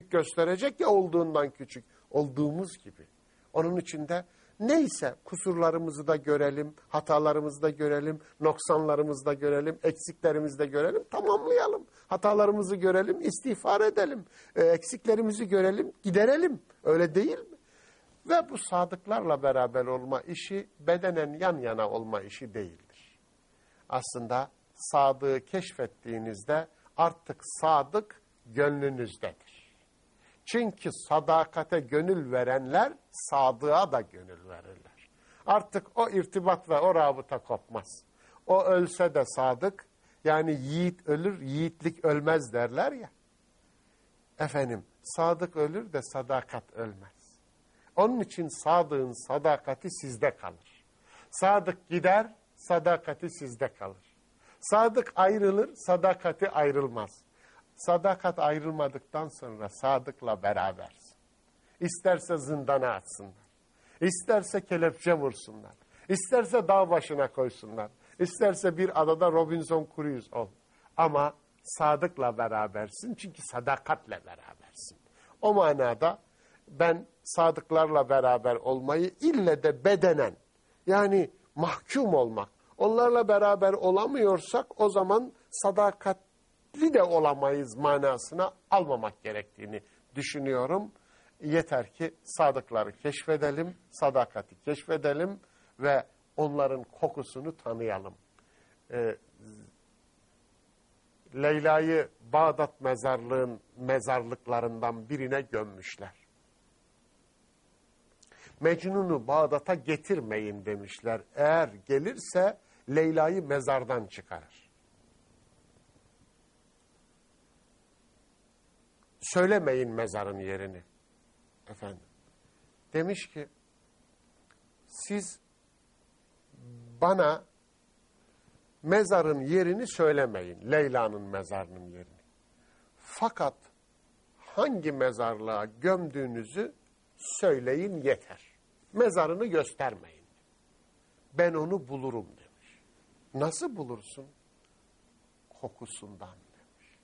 gösterecek ya olduğundan küçük. Olduğumuz gibi. Onun içinde neyse kusurlarımızı da görelim, hatalarımızı da görelim, noksanlarımızı da görelim, eksiklerimizi de görelim, tamamlayalım. Hatalarımızı görelim, istiğfar edelim. Eksiklerimizi görelim, giderelim. Öyle değil mi? Ve bu sadıklarla beraber olma işi bedenen yan yana olma işi değildir. Aslında sadığı keşfettiğinizde artık sadık gönlünüzdedir. Çünkü sadakate gönül verenler sadığa da gönül verirler. Artık o irtibat ve o rabıta kopmaz. O ölse de sadık, yani yiğit ölür, yiğitlik ölmez derler ya. Efendim, sadık ölür de sadakat ölmez. Onun için sadığın sadakati sizde kalır. Sadık gider, sadakati sizde kalır. Sadık ayrılır, sadakati ayrılmaz. Sadakat ayrılmadıktan sonra sadıkla berabersin. İsterse zindana atsınlar. İsterse kelepçe vursunlar. İsterse dağ başına koysunlar. İsterse bir adada Robinson Crusoe ol. Ama sadıkla berabersin çünkü sadakatle berabersin. O manada ben sadıklarla beraber olmayı ille de bedenen, yani mahkum olmak, onlarla beraber olamıyorsak o zaman sadakatli de olamayız manasına almamak gerektiğini düşünüyorum. Yeter ki sadıkları keşfedelim, sadakati keşfedelim ve onların kokusunu tanıyalım. Leyla'yı Bağdat mezarlıklarından birine gömmüşler. Mecnun'u Bağdat'a getirmeyin demişler. Eğer gelirse Leyla'yı mezardan çıkarır. Söylemeyin mezarın yerini. Efendim. Demiş ki, siz bana mezarın yerini söylemeyin. Leyla'nın mezarının yerini. Fakat hangi mezarlığa gömdüğünüzü söyleyin yeter. Mezarını göstermeyin. Ben onu bulurum demiş. Nasıl bulursun? Kokusundan demiş.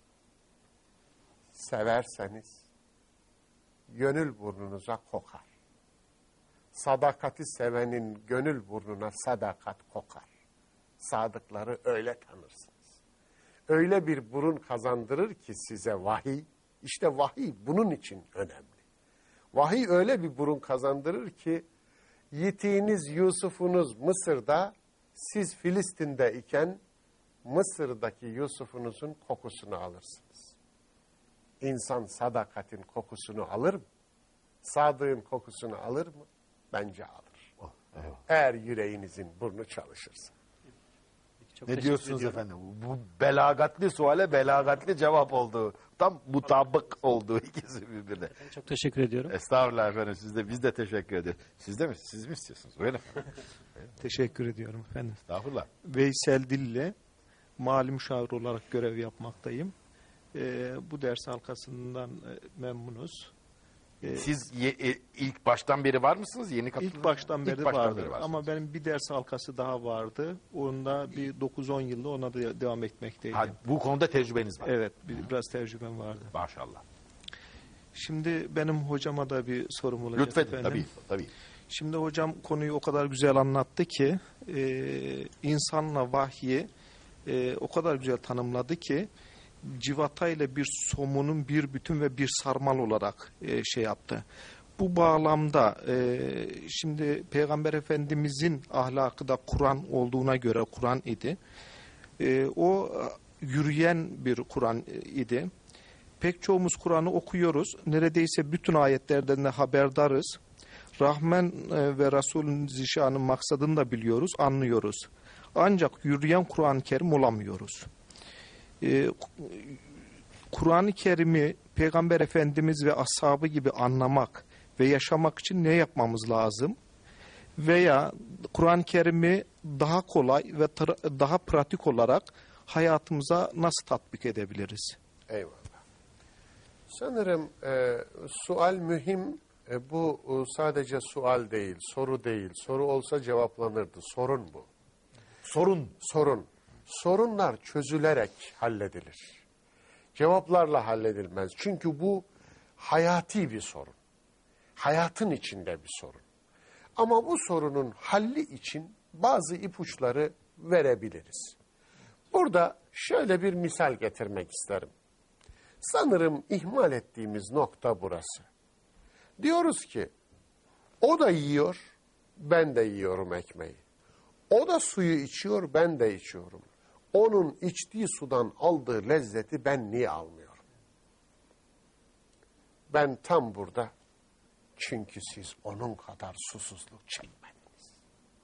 Severseniz gönül burnunuza kokar. Sadakati sevenin gönül burnuna sadakat kokar. Sadıkları öyle tanırsınız. Öyle bir burun kazandırır ki size vahiy. İşte vahiy bunun için önemli. Vahiy öyle bir burun kazandırır ki yitiğiniz Yusuf'unuz Mısır'da, siz Filistin'de iken Mısır'daki Yusuf'unuzun kokusunu alırsınız. İnsan sadakatin kokusunu alır mı? Sadığın kokusunu alır mı? Bence alır. Oh, evet. Eğer yüreğinizin burnu çalışırsa. Ne diyorsunuz efendim? Bu belagatli suale belagatli cevap oldu. Tam mutabık oldu ikisi birbirine. Çok teşekkür ediyorum. Estağfurullah efendim, biz de teşekkür ediyoruz. Siz mi istiyorsunuz? Öyle mi? Teşekkür ediyorum efendim. Estağfurullah. Veysel Dille mali müşavir olarak görev yapmaktayım. Bu ders halkasından memnunuz. Siz ilk baştan beri var mısınız? Yeni katıldınız? İlk baştan beri vardı varsınız. ama benim bir ders halkası daha vardı. Onda bir 9-10 yılda ona da devam etmekteydim. Ha, bu konuda tecrübeniz var. Evet, biraz tecrübem vardı. Maşallah. Şimdi benim hocama da bir sorum olacak Lütfedin, efendim. tabii. Şimdi hocam konuyu o kadar güzel anlattı ki insanla vahyi o kadar güzel tanımladı ki civata ile bir somunun bir bütün ve bir sarmal olarak şey yaptı. Bu bağlamda şimdi Peygamber Efendimizin ahlakı da Kur'an olduğuna göre Kur'an idi. O yürüyen bir Kur'an idi. Pek çoğumuz Kur'an'ı okuyoruz. Neredeyse bütün ayetlerden de haberdarız. Rahman ve Resul'ün zişanın maksadını da biliyoruz, anlıyoruz. Ancak yürüyen Kur'an-ı Kerim olamıyoruz. Kur'an-ı Kerim'i Peygamber Efendimiz ve ashabı gibi anlamak ve yaşamak için ne yapmamız lazım? Veya Kur'an-ı Kerim'i daha kolay ve daha pratik olarak hayatımıza nasıl tatbik edebiliriz? Eyvallah. Sanırım sual mühim. Bu sadece sual değil, soru değil. Soru olsa cevaplanırdı. Sorun bu. Sorun. Sorunlar çözülerek halledilir. Cevaplarla halledilmez. Çünkü bu hayati bir sorun. Hayatın içinde bir sorun. Ama bu sorunun halli için bazı ipuçları verebiliriz. Burada şöyle bir misal getirmek isterim. Sanırım ihmal ettiğimiz nokta burası. Diyoruz ki, o da yiyor, ben de yiyorum ekmeği. O da suyu içiyor, ben de içiyorum. Onun içtiği sudan aldığı lezzeti ben niye almıyorum? Ben tam burada, çünkü siz onun kadar susuzluk çekmediniz.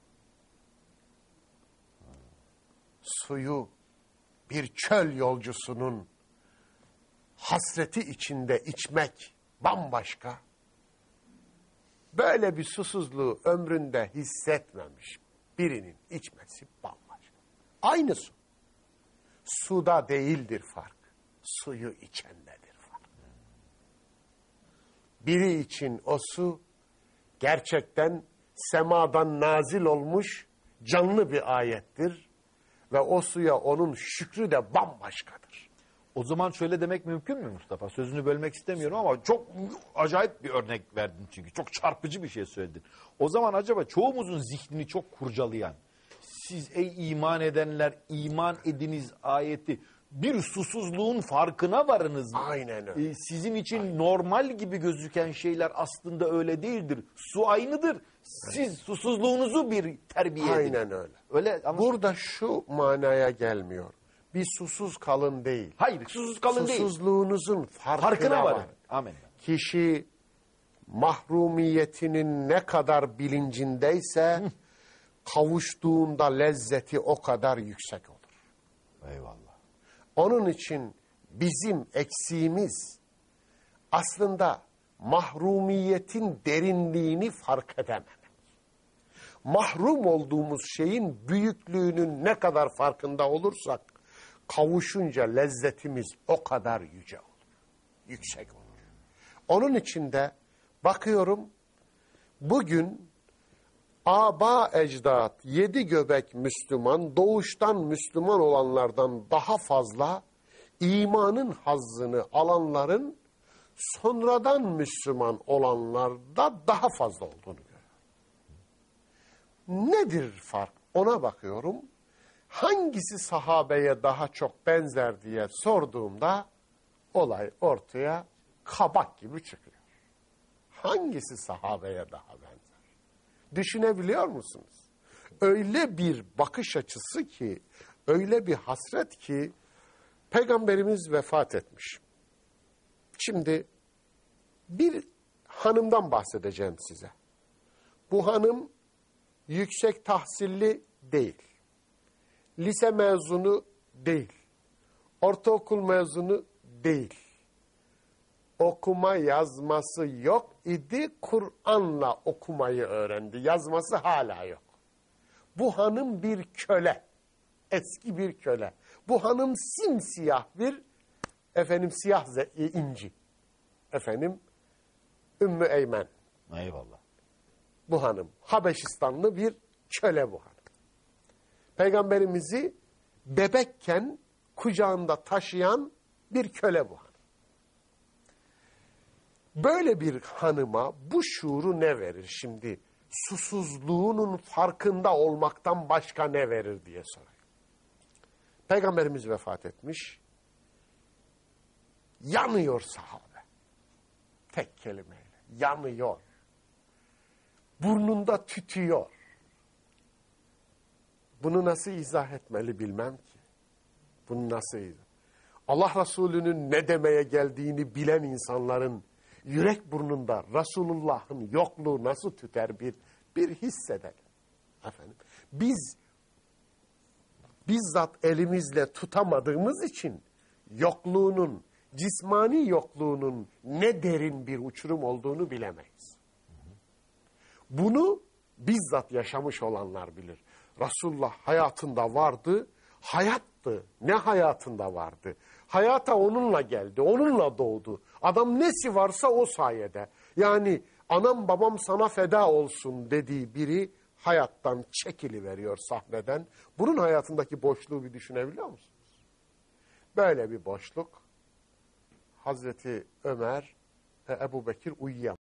Suyu bir çöl yolcusunun hasreti içinde içmek bambaşka. Böyle bir susuzluğu ömründe hissetmemiş birinin içmesi bambaşka. Aynı su. Suda değildir fark. Suyu içendedir fark. Biri için o su gerçekten semadan nazil olmuş canlı bir ayettir. Ve o suya onun şükrü de bambaşkadır. O zaman şöyle demek mümkün mü Mustafa? Sözünü bölmek istemiyorum ama çok acayip bir örnek verdin çünkü. Çok çarpıcı bir şey söyledin. O zaman acaba çoğumuzun zihnini çok kurcalayan, siz ey iman edenler iman ediniz ayeti, bir susuzluğun farkına varınız mı? Aynen öyle. Sizin için normal gibi gözüken şeyler aslında öyle değildir. Su aynıdır. Siz susuzluğunuzu bir terbiye edin. Aynen öyle. Öyle Burada şu manaya gelmiyor. Bir susuz kalın değil. Hayır, susuz kalın değil. Susuzluğunuzun Farkına var. varın. Amin. Kişi mahrumiyetinin ne kadar bilincindeyse kavuştuğunda lezzeti o kadar yüksek olur. Eyvallah. Onun için bizim eksiğimiz aslında mahrumiyetin derinliğini fark edememek. Mahrum olduğumuz şeyin büyüklüğünün ne kadar farkında olursak kavuşunca lezzetimiz o kadar yüce olur. Yüksek olur. Onun için de bakıyorum bugün aba ecdat, 7 göbek Müslüman, doğuştan Müslüman olanlardan daha fazla imanın hazzını alanların sonradan Müslüman olanlarda daha fazla olduğunu görüyorum. Nedir fark? Ona bakıyorum. Hangisi sahabeye daha çok benzer diye sorduğumda olay ortaya kabak gibi çıkıyor. Hangisi sahabeye daha benzer? Düşünebiliyor musunuz? Öyle bir bakış açısı ki, öyle bir hasret ki Peygamberimiz vefat etmiş. Şimdi bir hanımdan bahsedeceğim size. Bu hanım yüksek tahsilli değil. Lise mezunu değil. Ortaokul mezunu değil. Okuma yazması yok idi. Kur'an'la okumayı öğrendi. Yazması hala yok. Bu hanım bir köle. Eski bir köle. Bu hanım simsiyah bir siyah inci. Ümmü Eymen. Eyvallah. Bu hanım Habeşistanlı bir köle bu hanım. Peygamberimizi bebekken kucağında taşıyan bir köle bu hanım. Böyle bir hanıma bu şuuru ne verir şimdi? Susuzluğunun farkında olmaktan başka ne verir diye sorayım. Peygamberimiz vefat etmiş. Yanıyor sahabe. Tek kelimeyle. Yanıyor. Burnunda tütüyor. Bunu nasıl izah etmeli bilmem ki. Bunu nasıl izah? Allah Resulü'nün ne demeye geldiğini bilen insanların yürek burnunda Resulullah'ın yokluğu nasıl tüter bir hissedelim. Efendim, biz bizzat elimizle tutamadığımız için yokluğunun, cismani yokluğunun ne derin bir uçurum olduğunu bilemeyiz. Bunu bizzat yaşamış olanlar bilir. Resulullah hayatında vardı, hayattı. Ne hayatında vardı? Hayata onunla geldi, onunla doğdu. Adam nesi varsa o sayede. Yani anam babam sana feda olsun dediği biri hayattan çekiliveriyor sahneden. Bunun hayatındaki boşluğu bir düşünebiliyor musunuz? Böyle bir boşluk Hazreti Ömer Ebu Bekir uyuyamaz.